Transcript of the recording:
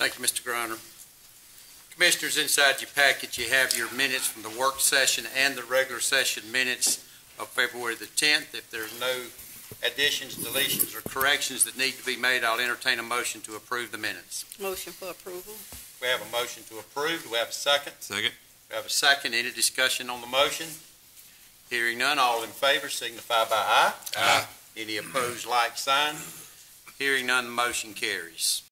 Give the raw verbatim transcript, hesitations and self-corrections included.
Thank you, Mister Griner. Commissioners, inside your packet, you have your minutes from the work session and the regular session minutes of February the tenth. If there's no additions, deletions, or corrections that need to be made, I'll entertain a motion to approve the minutes. Motion for approval. We have a motion to approve. Do we have a second? Second. We have a second. Any discussion on the motion? Hearing none, all in favor signify by aye. Aye. Any opposed, like sign. Hearing none, the motion carries.